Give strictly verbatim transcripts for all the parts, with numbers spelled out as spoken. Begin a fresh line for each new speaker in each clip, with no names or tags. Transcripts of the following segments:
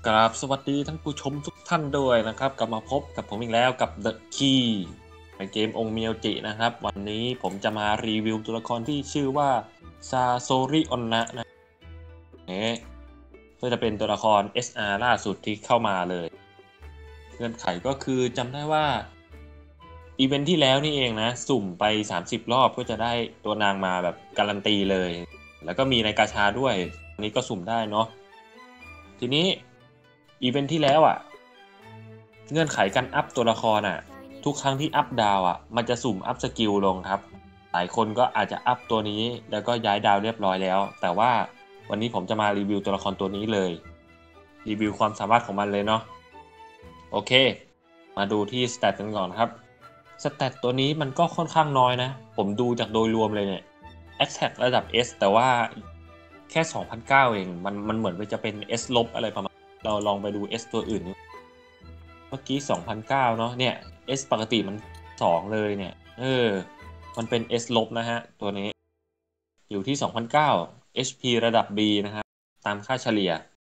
กราบสวัสดีท่านผู้ชมทุกท่านด้วยนะครับกลับมาพบกับผมอีกแล้วกับ The Key ในเกมองค์เมียวจินะครับวันนี้ผมจะมารีวิวตัวละครที่ชื่อว่าซาโซริออนนะนะนี่ก็จะเป็นตัวละคร เอส อาร์ ล่าสุดที่เข้ามาเลยเงื่อนไขก็คือจำได้ว่าอีเวนท์ที่แล้วนี่เองนะสุ่มไปสามสิบรอบก็จะได้ตัวนางมาแบบการันตีเลยแล้วก็มีในกาชาด้วยอันนี้ก็สุ่มได้เนาะทีนี้อีเวนท์ที่แล้วอ่ะเงื่อนไขการอัพตัวละครอ่ะทุกครั้งที่อัพดาวอ่ะมันจะสุ่มอัพสกิลลงครับหลายคนก็อาจจะอัพตัวนี้แล้วก็ย้ายดาวเรียบร้อยแล้วแต่ว่าวันนี้ผมจะมารีวิวตัวละครตัวนี้เลยรีวิวความสามารถของมันเลยเนาะโอเคมาดูที่สเตตกันก่อนครับสเตตตัวนี้มันก็ค่อนข้างน้อยนะผมดูจากโดยรวมเลยเนี่ย Attack ระดับ S แต่ว่าแค่ สองพันเก้าร้อย เองมันมันเหมือนจะเป็น S ลบอะไรประมาณเราลองไปดู S ตัวอื่นเมื่อกี้ สองพันเก้าร้อย เนาะเนี่ย S ปกติมันสองเลยเนี่ยเออมันเป็น S ลบนะฮะตัวนี้อยู่ที่ สองพันเก้าร้อย เอช พี ระดับ B นะครับตามค่าเฉลี่ย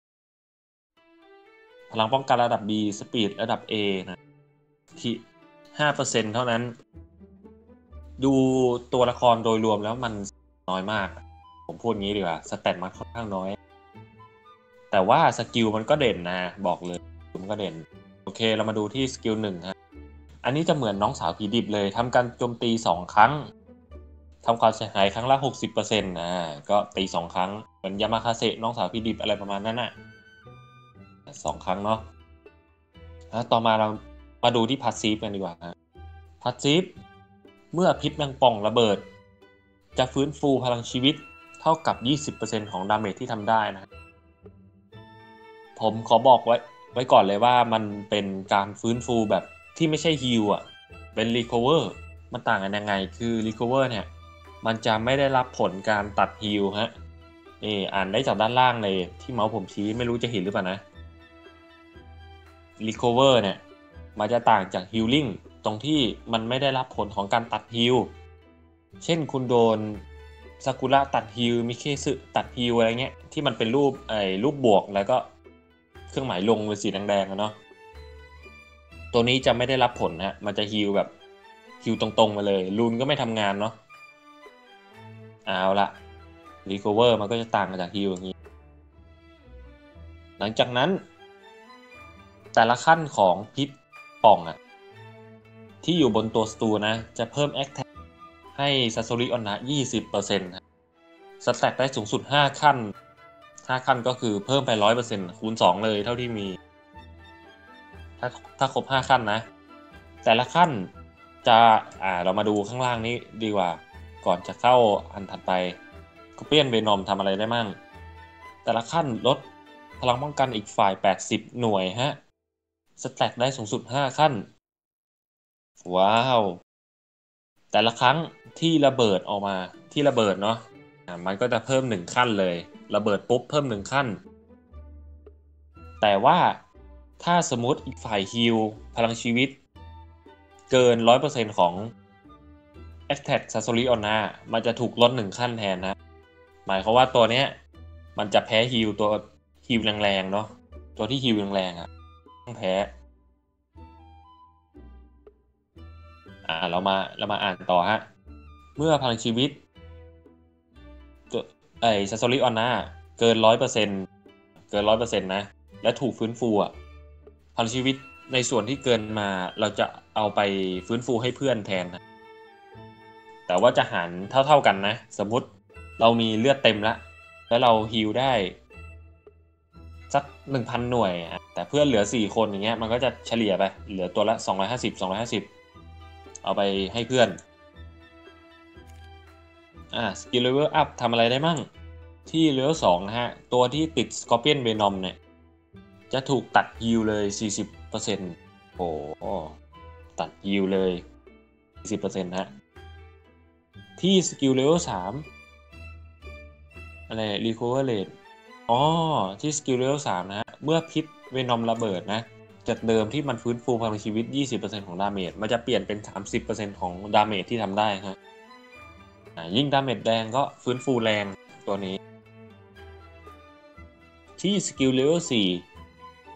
พลังป้องกันระดับ B สปีดระดับ A นะที่ ห้าเปอร์เซ็นต์ เท่านั้นดูตัวละครโดยรวมแล้วมันน้อยมากผมพูดงี้ดีกว่าสแตทมันค่อนข้างน้อยแต่ว่าสกิลมันก็เด่นนะบอกเลยมันก็เด่นโอเคเรามาดูที่สกิลหนึ่งฮะอันนี้จะเหมือนน้องสาวผีดิบเลยทำการโจมตีสองครั้งทำความเสียหายครั้งละ หกสิบเปอร์เซ็นต์ นะก็ตีสองครั้งเหมือนยามาคาเซะน้องสาวผีดิบอะไรประมาณนั้นน่ะสองครั้งเนาะแล้วต่อมาเรามาดูที่พาสซีฟกันดีกว่าพาสซีฟเมื่อพิษแมงป่องระเบิดจะฟื้นฟูพลังชีวิตเท่ากับ ยี่สิบเปอร์เซ็นต์ ของดาเมจที่ทำได้นะผมขอบอกไว้ไว้ก่อนเลยว่ามันเป็นการฟื้นฟูแบบที่ไม่ใช่ฮีลอ่ะเป็นรีคอเวอร์มันต่างกันยังไงคือรีคอเวอร์เนี่ยมันจะไม่ได้รับผลการตัดฮีลฮะนี่อ่านได้จากด้านล่างเลยที่เมาส์ผมชี้ไม่รู้จะเห็นหรือเปล่านะรีคอเวอร์เนี่ยมันจะต่างจากฮีลลิ่งตรงที่มันไม่ได้รับผลของการตัดฮีลเช่นคุณโดนซากุระตัดฮีลมิเคสึตัดฮีลอะไรเงี้ยที่มันเป็นรูปไอ้รูปบวกแล้วก็เครื่องหมายลงเป็นสีแดงๆเนาะตัวนี้จะไม่ได้รับผลนะมันจะฮีลแบบฮีลตรงๆมาเลยรูนก็ไม่ทำงานเนาะเอาละรีคอเวอร์มันก็จะต่างจากฮีลอย่างนี้หลังจากนั้นแต่ละขั้นของพิษป่องอะที่อยู่บนตัวสตูนะจะเพิ่มแอคแท็กให้ซาโซริออนนะ ยี่สิบเปอร์เซ็นต์ สแต็กได้สูงสุดห้าขั้นห้าขั้นก็คือเพิ่มไป หนึ่งร้อยเปอร์เซ็นต์ คูณสองเลยเท่าที่มีถ้าถ้าครบห้าขั้นนะแต่ละขั้นจะอ่าเรามาดูข้างล่างนี้ดีกว่าก่อนจะเข้าอันถัดไปก็เปี้ยนเวนอมทำอะไรได้มั่งแต่ละขั้นลดพลังป้องกันอีกฝ่ายแปดสิบหน่วยฮะสแต็กได้สูงสุดห้าขั้นว้าวแต่ละครั้งที่ระเบิดออกมาที่ระเบิดเนาะมันก็จะเพิ่มหนึ่งขั้นเลยระเบิดปุ๊บเพิ่มหนึ่งขั้นแต่ว่าถ้าสมมติอีกฝ่ายฮีลพลังชีวิตเกิน หนึ่งร้อยเปอร์เซ็นต์ ของ Attack Sasori Onna มันจะถูกลดหนึ่งขั้นแทนนะหมายความว่าตัวเนี้ยมันจะแพ้ฮีลตัวฮีลแรงๆเนาะตัวที่ฮีลแรงๆอ่ะต้องแพ้อ่าเรามาเรามาอ่านต่อฮะเมื่อพลังชีวิตตัวไอ้ซาโซริออนนาเกิน หนึ่งร้อยเปอร์เซ็นต์ เกิน หนึ่งร้อยเปอร์เซ็นต์ นะและถูกฟื้นฟูอ่ะพลังชีวิตในส่วนที่เกินมาเราจะเอาไปฟื้นฟูให้เพื่อนแทนนะแต่ว่าจะหารเท่าๆกันนะสมมุติเรามีเลือดเต็มแล้วแล้วเราฮีลได้สัก หนึ่งพัน หน่วยแต่เพื่อนเหลือสี่คนอย่างเงี้ยมันก็จะเฉลี่ยไปเหลือตัวละสองร้อยห้าสิบ สองร้อยห้าสิบเอาไปให้เพื่อนอ่าสกิลเลเวลอัพทำอะไรได้มั่งที่เลเวลสองนะฮะตัวที่ติดสกอร์เปียนเวนอมเนี่ยจะถูกตัดฮีลเลย สี่สิบเปอร์เซ็นต์ โอ้ตัดฮีลเลย สี่สิบเปอร์เซ็นต์ ฮะที่สกิลเลเวลสามอะไร Recover Rate อ๋อที่สกิลเลเวลสามนะฮะเมื่อพิษเวนอมระเบิดนะจากเดิมที่มันฟื้นฟูพลังชีวิต ยี่สิบเปอร์เซ็นต์ ของดาเมจมันจะเปลี่ยนเป็น สามสิบเปอร์เซ็นต์ ของดาเมจที่ทำได้ฮะยิ่งดาเมจแรงก็ฟื้นฟูแรงตัวนี้ที่สกิลเลเวลสี่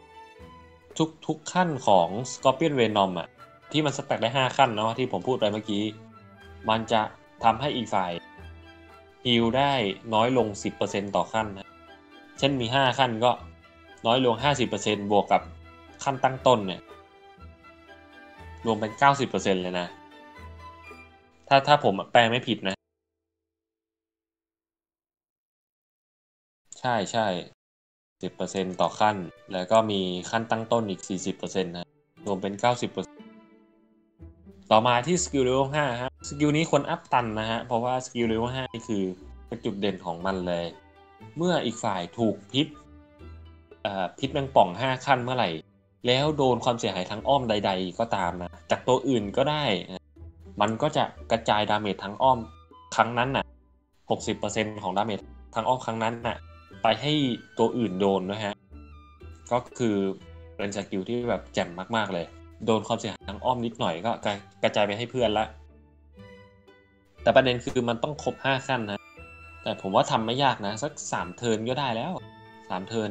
ทุกทุกขั้นของ Scorpion Venom อ่ะที่มันสแต็กได้ห้าขั้นเนาะที่ผมพูดไปเมื่อกี้มันจะทำให้อีกฝ่ายฮีลได้น้อยลง สิบเปอร์เซ็นต์ ต่อขั้นนะเช่นมีห้าขั้นก็น้อยลง ห้าสิบเปอร์เซ็นต์ บวกกับขั้นตั้งต้นเนี่ยรวมเป็น เก้าสิบเปอร์เซ็นต์ เลยนะถ้าถ้าผมแปลไม่ผิดนะใช่ใช่ สิบเปอร์เซ็นต์ ต่อขั้นแล้วก็มีขั้นตั้งต้นอีก สี่สิบเปอร์เซ็นต์ นะรวมเป็น เก้าสิบเปอร์เซ็นต์ ต่อมาที่สกิลเลเวลห้าฮะสกิลนี้คนอัพตันนะฮะเพราะว่าสกิลเลเวลห้านี่คือเป็นจุดเด่นของมันเลยเมื่ออีกฝ่ายถูกพิษพิษแมงป่องห้าขั้นเมื่อไหร่แล้วโดนความเสียหายทางอ้อมใดๆก็ตามนะจากตัวอื่นก็ได้มันก็จะกระจายดาเมจทางอ้อมครั้งนั้นน่ะ หกสิบเปอร์เซ็นต์ ของดาเมจทางอ้อมครั้งนั้นน่ะไปให้ตัวอื่นโดนนะฮะก็คือเป็นสกิลที่แบบแจ่มมากๆเลยโดนความเสียหายทางอ้อมนิดหน่อยก็กระจายไปให้เพื่อนละแต่ประเด็นคือมันต้องครบห้าขั้นนะแต่ผมว่าทำไม่ยากนะสักสามเทิร์นก็ได้แล้วสามเทิร์น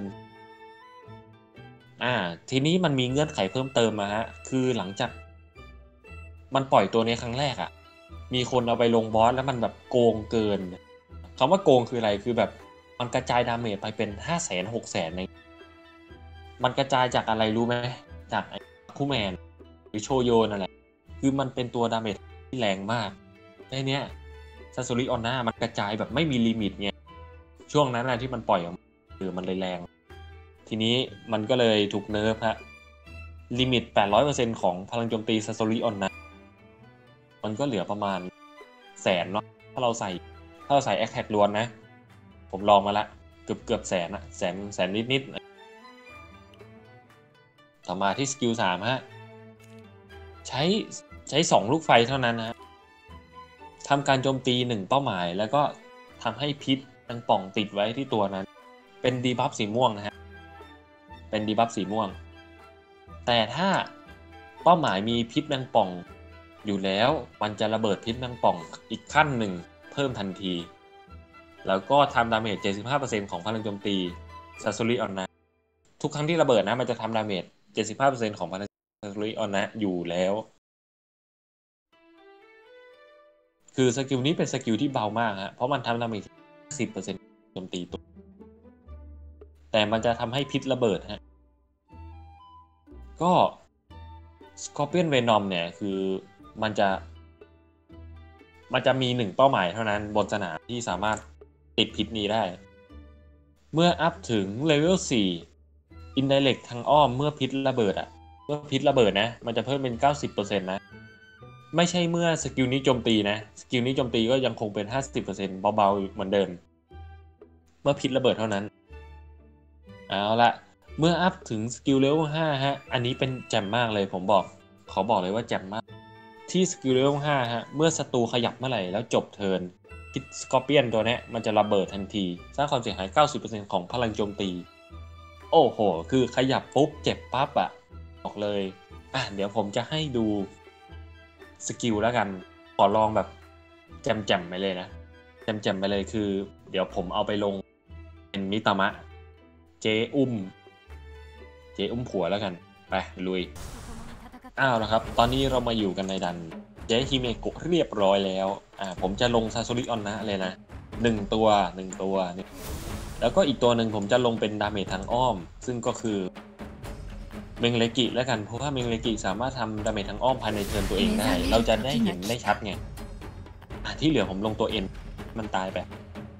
อ่าทีนี้มันมีเงื่อนไขเพิ่มเติมมาฮะคือหลังจากมันปล่อยตัวในครั้งแรกอ่ะมีคนเอาไปลงบอสแล้วมันแบบโกงเกินคำว่าโกงคืออะไรคือแบบมันกระจายดาเมจไปเป็นห้าแสนหกแสนในมันกระจายจากอะไรรู้ไหมจากไอ้คูแมนหรือโชโยนั่นแหละคือมันเป็นตัวดาเมจที่แรงมากในเนี้ยซาซูริออนน่ามันกระจายแบบไม่มีลิมิตไงช่วงนั้นนะที่มันปล่อยออกมาคือมันเลยแรงทีนี้มันก็เลยถูกเนิร์ฟฮะลิมิต แปดร้อยเปอร์เซ็นต์ ของพลังโจมตีซาซูริออนน่ามันก็เหลือประมาณแสนเนาะถ้าเราใส่ถ้าเราใส่แอคแท็กล้วนนะผมลองมาละเกือบเกือบแสนอะแสนแสนนิดนิดต่อมาที่สกิลสามฮะใช้ใช้สองลูกไฟเท่านั้นนะทำการโจมตีหนึ่งเป้าหมายแล้วก็ทำให้พิษมันป่องติดไว้ที่ตัวนั้นเป็นดีบัฟสีม่วงนะฮะเป็นดีบัฟสีม่วงแต่ถ้าเป้าหมายมีพิษแมงป่องอยู่แล้วมันจะระเบิดพิษแมงป่องอีกขั้นหนึ่งเพิ่มทันทีแล้วก็ทำดาเมจ เจ็ดสิบห้าเปอร์เซ็นต์ ของพลังโจมตีซาซูริออนนะทุกครั้งที่ระเบิดนะมันจะทำดาเมจ เจ็ดสิบห้าเปอร์เซ็นต์ ของพลังซาซูริออนนะอยู่แล้วคือสกิลนี้เป็นสกิลที่เบามากฮะเพราะมันทำดาเมจ สิบเปอร์เซ็นต์ โจมตีตัวแต่มันจะทำให้พิษระเบิดฮะก็ Scorpion Venom เนี่ยคือมันจะมันจะมีหนึ่งเป้าหมายเท่านั้นบนสนามที่สามารถติดพิษนี้ได้เมื่ออัพถึงเลเวลสี่ Indirect ทางอ้อมเมื่อพิษระเบิดอ่ะเมื่อพิษระเบิดนะมันจะเพิ่มเป็น เก้าสิบเปอร์เซ็นต์ นะไม่ใช่เมื่อสกิลนี้โจมตีนะสกิลนี้โจมตีก็ยังคงเป็น ห้าสิบเปอร์เซ็นต์ เบาๆเหมือนเดิมเมื่อพิษระเบิดเท่านั้นเอาละเมื่ออัพถึงสกิลเลเวลห้าฮะอันนี้เป็นแจ่มมากเลยผมบอกขอบอกเลยว่าแจ่มมากที่สกิลเลเวลห้าฮะเมื่อศัตรูขยับเมื่อไหร่แล้วจบเทิร์นพิษสกอร์เปียนตัวนี้มันจะระเบิดทันทีสร้างความเสียหาย เก้าสิบเปอร์เซ็นต์ ของพลังโจมตีโอ้โหคือขยับปุ๊บเจ็บปั๊บอะบอกเลยอ่ะเดี๋ยวผมจะให้ดูสกิลแล้วกันขอลองแบบแจ่มๆไปเลยนะแจ่มๆไปเลยคือเดี๋ยวผมเอาไปลงเป็นมิตามะเจอุ้มเจอุ้มผัวแล้วกันไปลุยอ้าวนะครับตอนนี้เรามาอยู่กันในดันเจฮิเมโกะเรียบร้อยแล้วอ่าผมจะลงซาซูริออนนะเลยนะหนึ่งตัวหนึ่งตัวแล้วก็อีกตัวหนึ่งผมจะลงเป็นดาเมจทางอ้อมซึ่งก็คือเมงเลกิแล้วกันเพราะว่าเมงเลกิสามารถทำดาเมจทางอ้อมภายในเทิร์นตัวเองได้เราจะได้เห็นได้ชัดไงที่เหลือผมลงตัวเอ็นมันตายไป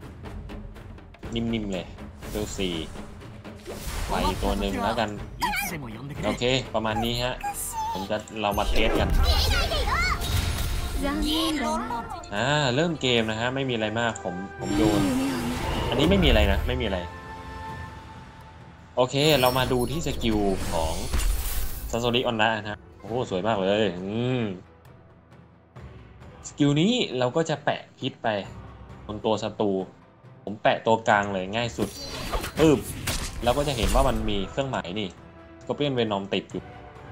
นิ่มๆเลยเบลซีไปตัวหนึ่งแล้วกันโอเคประมาณนี้ฮะผมจะเรามาเทสกันอ่าเริ่มเกมนะฮะไม่มีอะไรมากผมผมโยนอันนี้ไม่มีอะไรนะไม่มีอะไรโอเคเรามาดูที่สกิลของซาโซริออนนะนะโอ้โหสวยมากเลยอืมสกิลนี้เราก็จะแปะพิษไปบนตัวศัตรูผมแปะตัวกลางเลยง่ายสุดปึ๊บเราก็จะเห็นว่ามันมีเครื่องหมายนี่ก็เป็นเวนอมติดอยู่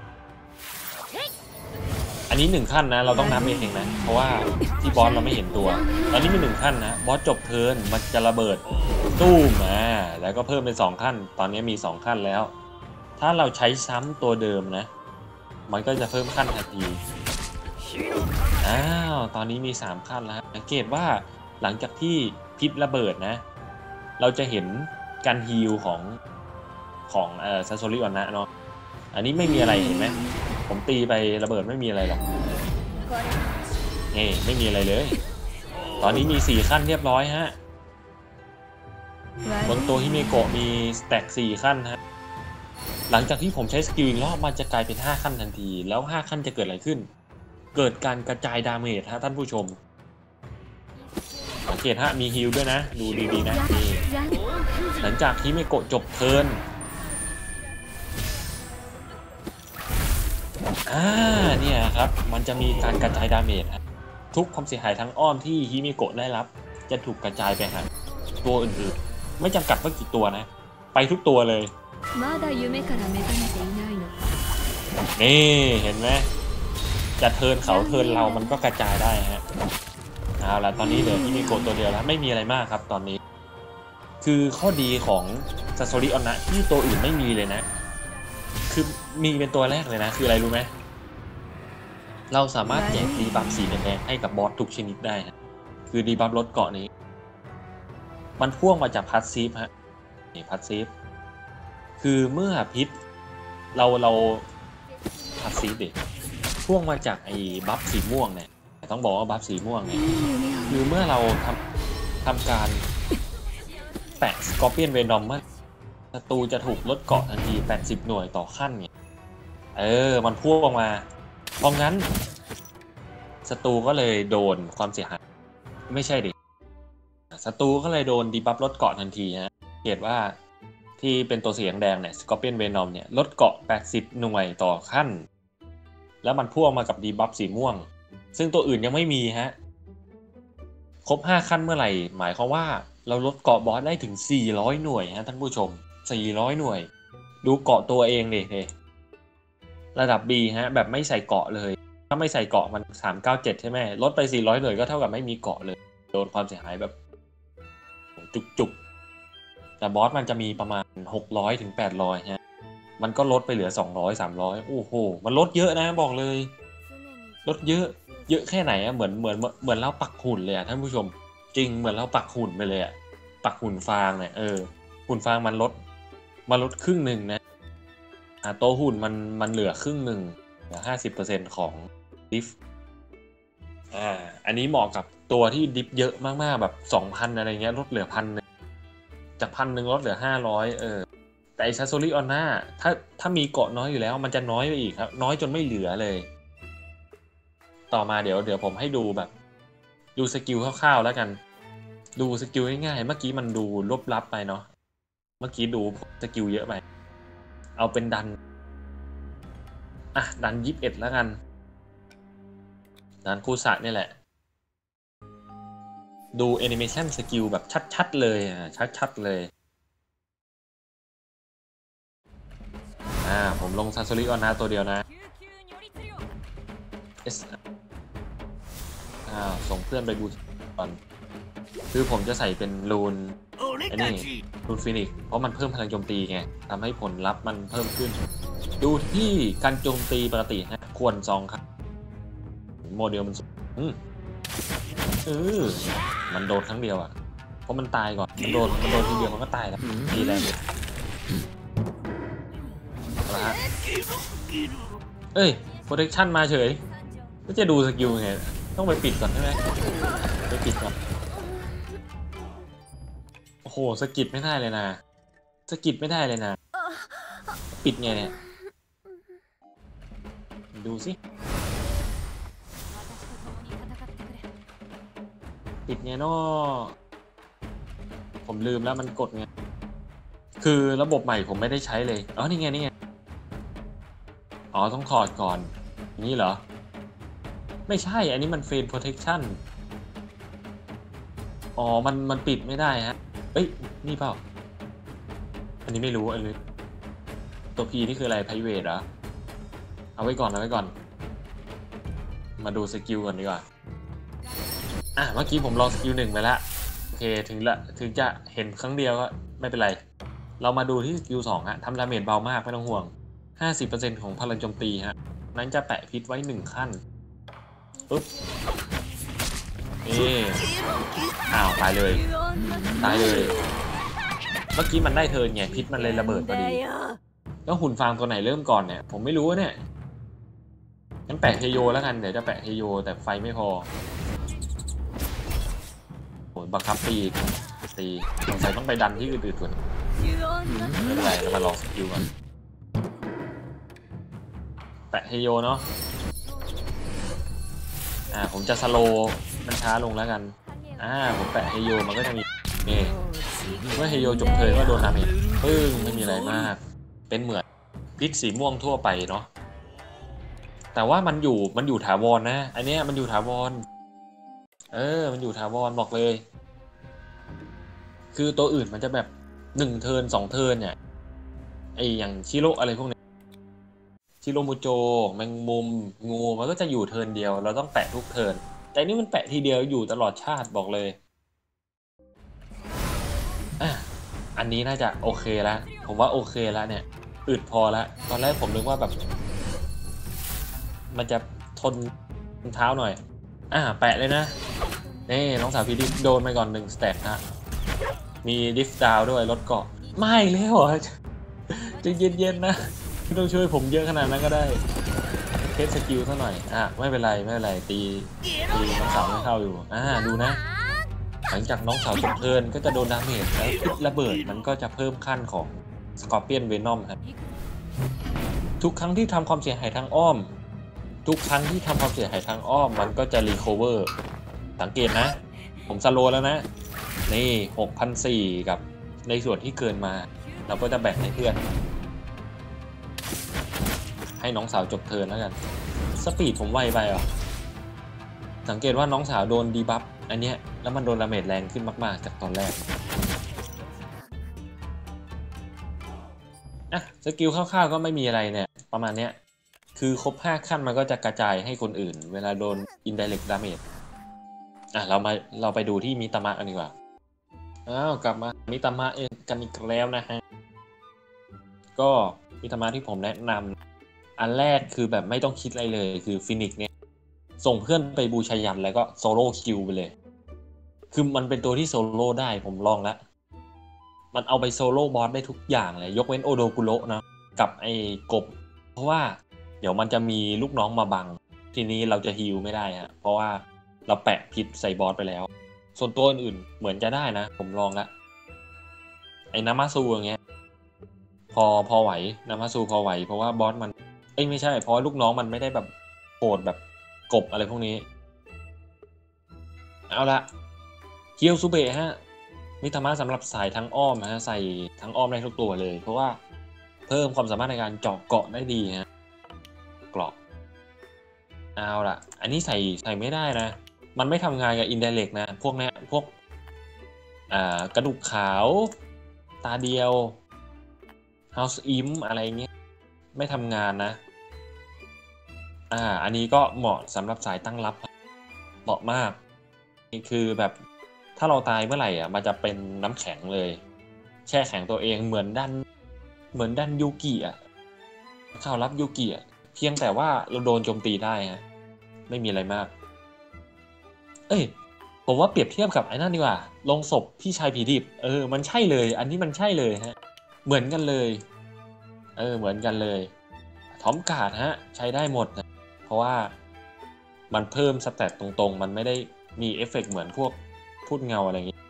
อันนี้หนึ่งขั้นนะเราต้องนับเองนะเพราะว่าที่บอสเราไม่เห็นตัวตอนนี้มีหนึ่งขั้นนะบอสจบเทิร์นมันจะระเบิดตู้มมาแล้วก็เพิ่มเป็นสองขั้นตอนนี้มีสองขั้นแล้วถ้าเราใช้ซ้ำตัวเดิมนะมันก็จะเพิ่มขั้นทันทีอ้าวตอนนี้มีสามขั้นแล้วสังเกตว่าหลังจากที่พิษระเบิดนะเราจะเห็นการฮีลของของเอ่อซาโซริออนนะเนาะอันนี้ไม่มีอะไรเห็นไหมผมตีไประเบิดไม่มีอะไรหรอกนี่ไม่มีอะไรเลยตอนนี้มีสี่ขั้นเรียบร้อยฮะบนตัวฮิเมโกะมีสแต็กสี่ขั้นฮะหลังจากที่ผมใช้สกิลอีกรอบมันจะกลายเป็นห้าขั้นทันทีแล้วห้าขั้นจะเกิดอะไรขึ้นเกิดการกระจายดาเมจฮะท่านผู้ชมสังเกตฮะมีฮีลด้วยนะดูดีๆนะนี่หลังจากฮิเมโกะจบเทิร์นอ่าเนี่ยครับมันจะมีการกระจายดาเมจทุกความเสียหายทั้งอ้อมที่ฮิเมโกะได้รับจะถูกกระจายไปหาตัวอื่นๆไม่จำกัดว่ากี่ตัวนะไปทุกตัวเลยนี่เห็นไหมจะเทิร์นเขาเทิร์นเรามันก็กระจายได้ฮะเอาละตอนนี้เหลือฮิเมโกะตัวเดียวแล้วไม่มีอะไรมากครับตอนนี้คือข้อดีของซาโซริออนนะที่ตัวอื่นไม่มีเลยนะคือมีเป็นตัวแรกเลยนะคืออะไรรู้ไหมเราสามารถแจกดีบัฟสีแดงๆให้กับบอสทุกชนิดได้ฮะคือดีบัฟลดเกาะนี้มันพ่วงมาจากพัสซีฟฮะนี่พัสซีฟคือเมื่อพิษเราเราพัสซีฟดิพ่วงมาจากไอ้บัฟสีม่วงเนี่ยต้องบอกว่าบัฟสีม่วงเนี่ยคือเมื่อเราทำทำการแปะสกอร์เปียนเวนอมมันศัตรูจะถูกลดเกาะทันทีแปดสิบหน่วยต่อขั้นเนี่ยเออมันพ่วงมาเพราะงั้นศัตรูก็เลยโดนความเสียหายไม่ใช่ดิศัตรูก็เลยโดนดีบัฟลดเกาะทันทีนะเห็นว่าที่เป็นตัวสีแดงเนี่ยสกอร์เปียนเวนอมเนี่ยลดเกาะแปดสิบหน่วยต่อขั้นแล้วมันพ่วงมากับดีบัฟสีม่วงซึ่งตัวอื่นยังไม่มีฮะครบห้าขั้นเมื่อไหร่หมายความว่าเราลดเกาะบอสได้ถึงสี่ร้อยหน่วยฮะท่านผู้ชมสี่ร้อยหน่วยดูเกาะตัวเองดิระดับ B ฮะแบบไม่ใส่เกาะเลยถ้าไม่ใส่เกาะมันสามร้อยเก้าสิบเจ็ดใช่ไหมลดไปสี่ร้อยหน่วยก็เท่ากับไม่มีเกาะเลยโดนความเสียหายแบบจุกๆแต่บอสมันจะมีประมาณหกร้อยถึงแปดร้อยฮะมันก็ลดไปเหลือสองร้อย สามร้อยโอ้โหมันลดเยอะนะบอกเลยลดเยอะเยอะแค่ไหนอะเหมือนเหมือนเหมือนเราปักหุ่นเลยอะท่านผู้ชมจริงเหมือนเราปักหุ่นไปเลยอะปักหุ่นฟางเนี่ยเออหุ่นฟางมันลดมาลดครึ่งหนึ่งนะอ่าโตหุ่นมันมันเหลือครึ่งหนึ่งเหลือห้าสิบเปอร์เซ็นต์ของดิฟอ่าอันนี้เหมาะกับตัวที่ดิฟเยอะมากๆแบบสองพันอะไรเงี้ยลดเหลือพันหนึ่งจากพันหนึ่งลดเหลือห้าร้อยเออแต่ไอซาโซริออนน่าถ้าถ้ามีเกาะน้อยอยู่แล้วมันจะน้อยไปอีกครับน้อยจนไม่เหลือเลยต่อมาเดี๋ยวเดี๋ยวผมให้ดูแบบดูสกิลคร่าวๆแล้วกันดูสกิลง่ายๆเมื่อกี้มันดูลบลับไปเนาะเมื่อกี้ดูสกิลเยอะไปเอาเป็นดันอ่ะดันยี่สิบเอ็ดแล้วกันดันคูสะนี่แหละดูแอนิเมชันสกิลแบบชัดๆเลยอ่ะชัดๆเลยอ่าผมลงซาโซริออนนะตัวเดียวนะอ่าส่งเพื่อนไปบูก่อนคือผมจะใส่เป็นรูนไอ้นี่รูนฟินิกเพราะมันเพิ่มพลังโจมตีไงทำให้ผลลัพธ์มันเพิ่มขึ้นดูที่การโจมตีปกตินะควรซองครับโมเดลมันอืมเออมันโดนครั้งเดียวอ่ะเพราะมันตายก่อนมันโดนมันโดนทีเดียวมันก็ตายแล้วดีแล้วนะฮะเอ้ยโปรเทคชั่นมาเฉยก็จะดูสกิลไงต้องไปปิดก่อนใช่ไหมไปปิดก่อนโอ้โหสกิดไม่ได้เลยนะสกิดไม่ได้เลยนะปิดไงเนี่ยดูสิปิดไงเนาะผมลืมแล้วมันกดไงคือระบบใหม่ผมไม่ได้ใช้เลยอ๋อนี่ไงนี่ไงอ๋อต้องถอดก่อนนี่เหรอไม่ใช่อันนี้มันเฟรนโปรเทคชั่นอ๋อมันมันปิดไม่ได้ฮะเอ้ยนี่เปล่าอันนี้ไม่รู้อันนี้ตัว P นี่คืออะไร private เหรอเอาไว้ก่อนเอาไว้ก่อนมาดูสกิลก่อนดีกว่าอ่ะเมื่อกี้ผมลองสกิลหนึ่งไปแล้วโอเคถึงละถึงจะเห็นครั้งเดียวก็ไม่เป็นไรเรามาดูที่สกิลสองฮะทำดาเมจเบามากไม่ต้องห่วง ห้าสิบเปอร์เซ็นต์ ของพลังโจมตีฮะนั้นจะแปะพิษไว้หนึ่งขั้นปึ๊บเอ๊อ้าวตายเลยตายเลยเมื่อกี้มันได้เทิร์นไงพิษมันเลยระเบิดพอดีแล้วหุ่นฟางตัวไหนเริ่มก่อนเนี่ยผมไม่รู้เนี่ยงั้นแปะเทโยแล้วกันเดี๋ยวจะแปะเทโยแต่ไฟไม่พอโหบังคับตีตีสงสัยต้องไปดันที่อื่นๆก่อนไม่เป็นไรเรามาลองสกิลก่อนแปะเทโยเนาะอ่าผมจะสโลมันช้าลงแล้วกันอ่าผมแปะเฮโยมันก็จะมีนี่เมื่อเฮโยจบเทิร์นก็โดนดาเมจปึ้งไม่มีอะไรมากเป็นเหมือนพิษสีม่วงทั่วไปเนาะแต่ว่ามันอยู่มันอยู่ถาวรนะอันนี้มันอยู่ถาวรเออมันอยู่ถาวรบอกเลยคือตัวอื่นมันจะแบบหนึ่งเทิร์นสองเทิร์นเนี่ยไออย่างชิโร่อะไรพวกนี้ชิโรมูโจแมงมุมงูมันก็จะอยู่เทิร์นเดียวเราต้องแปะทุกเทิร์นแต่นี่มันแปะทีเดียวอยู่ตลอดชาติบอกเลยอ่ะอันนี้น่าจะโอเคแล้วผมว่าโอเคแล้วเนี่ยอึดพอแล้วตอนแรกผมนึกว่าแบบมันจะทนเท้าหน่อยอ่ะแปะเลยนะนี่น้องสาวพี่ดิฟโดนไปก่อนหนึ่งสเต็ปนะมีดิฟดาวด้วยลดเกาะไม่แล้วเหรอจะเย็นๆนะไม่ต้องช่วยผมเยอะขนาดนั้นก็ได้เทสสกิลซะหน่อยอ่ะไม่เป็นไรไม่เป็นไรตีตีน้องสาวไม่เข้าอยู่อ่าดูนะหลังจากน้องสาวจบเทิร์นก็จะโดนดาเมจแล้วพิษระเบิดมันก็จะเพิ่มขั้นของสกอร์เปียนเวนอมครับทุกครั้งที่ทำความเสียหายทางอ้อมทุกครั้งที่ทำความเสียหายทางอ้อมมันก็จะรีคอเวอร์สังเกตนะผมสโลแล้วนะนี่ หกพันสี่ร้อย กับในส่วนที่เกินมาเราก็จะแบ่งให้เพื่อนให้น้องสาวจบเทิร์นแล้วกันสปีดผมไวไปอ่ะสังเกตว่าน้องสาวโดนดีบัฟอันเนี้ยแล้วมันโดนดาเมจแรงขึ้นมากๆจากตอนแรกอ่ะสกิลคร่าวๆก็ไม่มีอะไรเนี่ยประมาณเนี้ยคือครบห้าขั้นมันก็จะกระจายให้คนอื่นเวลาโดน indirect damage อ่ะเรามาเราไปดูที่มิตามะกันดีกว่าอ้าวกลับมามิตามะเองกันอีกแล้วนะฮะก็มิตามะที่ผมแนะนำอันแรกคือแบบไม่ต้องคิดอะไรเลยคือฟินิกเนี่ยส่งเพื่อนไปบูชายันแล้วก็โซโล่คิวไปเลยคือมันเป็นตัวที่โซโล่ได้ผมลองแล้วมันเอาไปโซโล่บอสได้ทุกอย่างเลยยกเว้นโอโดกุโระนะกับไอ้กบเพราะว่าเดี๋ยวมันจะมีลูกน้องมาบังทีนี้เราจะฮีลไม่ได้ฮะเพราะว่าเราแปะพิษใส่บอสไปแล้วส่วนตัวอื่นเหมือนจะได้นะผมลองแล้วไอ้นามาซูอย่างเงี้ยพอพอไหวนามาซูพอไหวเพราะว่าบอสมันเอ้ยไม่ใช่เพราะลูกน้องมันไม่ได้แบบโหดแบบกบอะไรพวกนี้เอาละเคียวซูเบะฮะมิตามะสำหรับสายทั้งอ้อมฮะใส่ทั้งอ้อมได้ทุกตัวเลยเพราะว่าเพิ่มความสามารถในการเจาะเกาะได้ดีฮะเกราะเอาละอันนี้ใส่ใส่ไม่ได้นะมันไม่ทำงานกับอินเดเรกนะพวกนี้พวกอ่ากระดูกขาวตาเดียว House Imp อะไรเงี้ยไม่ทำงานนะอ่าอันนี้ก็เหมาะสำหรับสายตั้งรับเหมาะมากนี่คือแบบถ้าเราตายเมื่อไหร่อ่ะมันจะเป็นน้ำแข็งเลยแช่แข็งตัวเองเหมือนดันเหมือนดันยูกิอ่ะข่าวรับยูกิอ่ะเพียงแต่ว่าเราโดนโจมตีได้ฮะไม่มีอะไรมากเอ้ยผมว่าเปรียบเทียบกับไอ้นั่นดีกว่าลงศพพี่ชายผีดิบเออมันใช่เลยอันนี้มันใช่เลยฮะเหมือนกันเลยเออเหมือนกันเลยทอมการ์ดฮะใช้ได้หมดนะเพราะว่ามันเพิ่มสแตทตรงๆมันไม่ได้มีเอฟเฟกต์เหมือนพวกพูดเงาอะไรอย่างงี้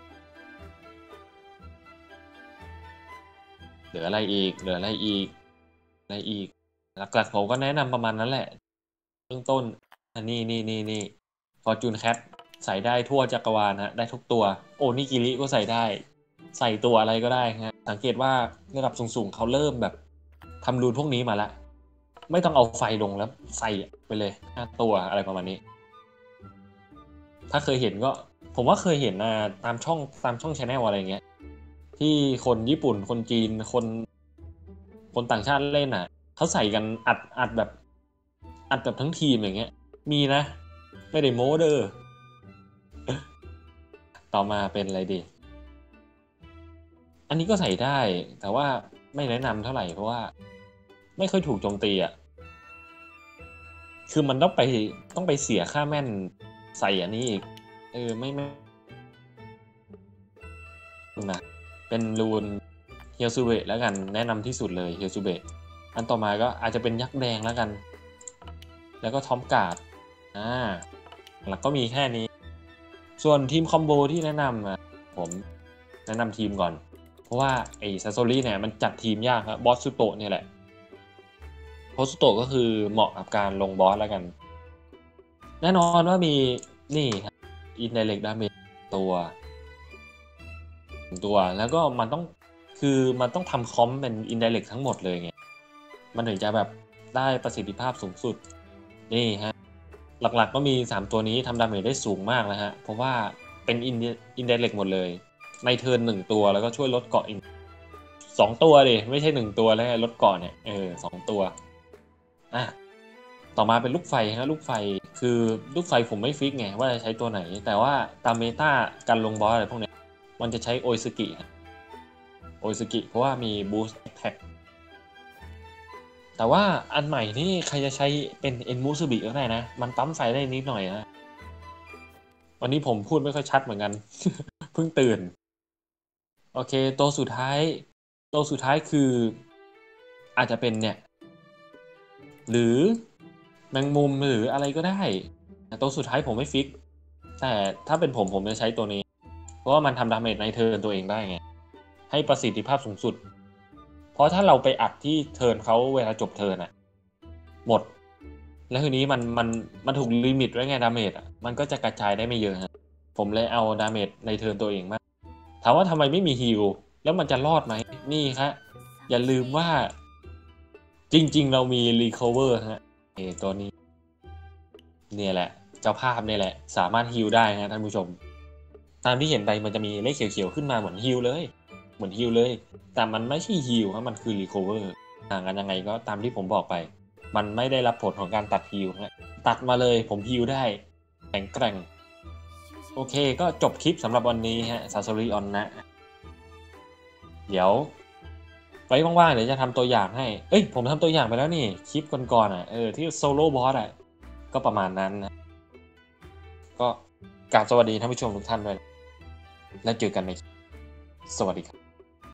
เหลืออะไรอีกเหลืออะไรอีกอะไรอีกหลักๆผมก็แนะนำประมาณนั้นแหละเบื้องต้นอันนี้นี่นี่นี่ฟอร์จูนแคทใส่ได้ทั่วจักรวาลฮะได้ทุกตัวโอนิกิริก็ใส่ได้ใส่ตัวอะไรก็ได้ฮะสังเกตว่าระดับสูงๆเขาเริ่มแบบทำรูนพวกนี้มาแล้วไม่ต้องเอาไฟลงแล้วใส่ไปเลยห้าตัวอะไรประมาณนี้ถ้าเคยเห็นก็ผมว่าเคยเห็นนะตามช่องตามช่องแชนแนลอะไรเงี้ยที่คนญี่ปุ่นคนจีนคนคนต่างชาติเล่นอ่ะเขาใส่กันอัดอัดแบบอัดแบบทั้งทีมอย่างเงี้ยมีนะไม่ได้โม้เด้อต่อมาเป็นอะไรดีอันนี้ก็ใส่ได้แต่ว่าไม่แนะนำเท่าไหร่เพราะว่าไม่ค่อยถูกโจมตีอ่ะคือมันต้องไปต้องไปเสียค่าแม่นใส่อันนี้อีกเออไม่ไม่นะเป็นรูนเฮียวซูเบะแล้วกันแนะนำที่สุดเลยเฮียวซูเบะอันต่อมาก็อาจจะเป็นยักษ์แดงแล้วกันแล้วก็ทอมการ์ดอ่าหลักก็มีแค่นี้ส่วนทีมคอมโบที่แนะนำอ่ะผมแนะนำทีมก่อนเพราะว่าไอ้ซาโซริเนี่ยมันจัดทีมยากครับบอสซูโตะเนี่ยแหละบอสซูโตะก็คือเหมาะกับการลงบอสแล้วกันแน่นอนว่ามีนี่ครับอินไดเรกดาเมจตัวตัวแล้วก็มันต้องคือมันต้องทำคอมเป็นอินไดเรกทั้งหมดเลยไงมันถึงจะแบบได้ประสิทธิภาพสูงสุดนี่ฮะหลักๆก็มีสามตัวนี้ทำดาเมจได้สูงมากนะฮะเพราะว่าเป็นอินอินไดเรกหมดเลยในเทิร์นหนึ่งตัวแล้วก็ช่วยลดเกาะอีกสองตัวดิไม่ใช่หนึ่งตัวแล้วลดเกาะเนี่ยเออสองตัวอ่ะต่อมาเป็นลูกไฟฮะลูกไฟคือลูกไฟผมไม่ฟิกไงว่าจะใช้ตัวไหนแต่ว่าตามเมตาการลงบอสอะไรพวกนี้มันจะใช้โออิซึกิโออิซึกิเพราะว่ามีบูสต์แท็กแต่ว่าอันใหม่นี่ใครจะใช้เป็นเอ็นมูซูบิก็ได้นะมันปั๊มไฟได้นิดหน่อยนะวันนี้ผมพูดไม่ค่อยชัดเหมือนกัน เพิ่งตื่นโอเคตัวสุดท้ายตัวสุดท้ายคืออาจจะเป็นเนี่ยหรือแมงมุมหรืออะไรก็ได้แต่ตัวสุดท้ายผมไม่ฟิกแต่ถ้าเป็นผมผมจะใช้ตัวนี้เพราะว่ามันทำดาเมจในเทิร์นตัวเองได้ไงให้ประสิทธิภาพสูงสุดเพราะถ้าเราไปอัดที่เทิร์นเขาเวลาจบเทิร์นอะหมดแล้วทีนี้มันมันมันถูกลิมิตไว้ไงดาเมจอะมันก็จะกระจายได้ไม่เยอะฮะผมเลยเอาดาเมจในเทิร์นตัวเองมากถามว่าทำไมไม่มีฮีลแล้วมันจะรอดไหมนี่ครับอย่าลืมว่าจริงๆเรามีรีคอเวอร์ฮะเอตัวนี้เนี่ยแหละเจ้าภาพเนี่ยแหละสามารถฮีลได้นะท่านผู้ชมตามที่เห็นไปมันจะมีเลขเขียวๆขึ้นมาเหมือนฮีลเลยเหมือนฮีลเลยแต่มันไม่ใช่ฮีลครับมันคือรีคอเวอร์ต่างกันยังไงก็ตามที่ผมบอกไปมันไม่ได้รับผลของการตัดฮีลฮะตัดมาเลยผมฮีลได้แข็งแกร่งโอเคก็จบคลิปสำหรับวันนี้ฮะซาโซริออนนะเดี๋ยวไว้ว่างๆเดี๋ยวจะทำตัวอย่างให้เอ้ยผมทำตัวอย่างไปแล้วนี่คลิปก่อนๆอ่ะเออที่โซโล่บอสอ่ะก็ประมาณนั้นนะก็กราบสวัสดีท่านผู้ชมทุกท่านด้วยแล้วเจอกันในสวัสดีครับ